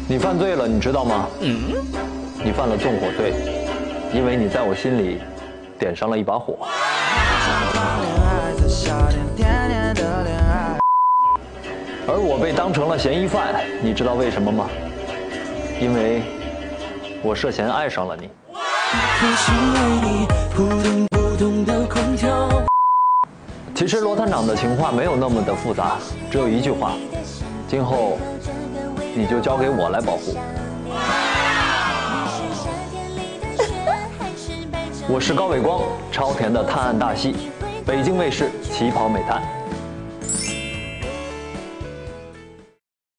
你犯罪了，你知道吗？你犯了纵火罪，因为你在我心里点上了一把火。而我被当成了嫌疑犯，你知道为什么吗？因为我涉嫌爱上了你。其实罗探长的情话没有那么的复杂，只有一句话：今后你就交给我来保护。我是高伟光，超甜的探案大戏，北京卫视旗袍美探。